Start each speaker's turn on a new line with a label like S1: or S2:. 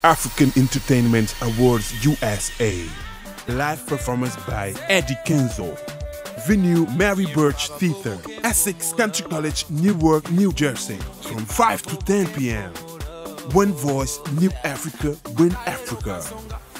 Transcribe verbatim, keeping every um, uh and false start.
S1: African Entertainment Awards U S A. Live performance by Eddie Kenzo. Venue Mary Birch Theater, Essex Country College, Newark, New Jersey, from five to ten p m One voice, New Africa, Win Africa.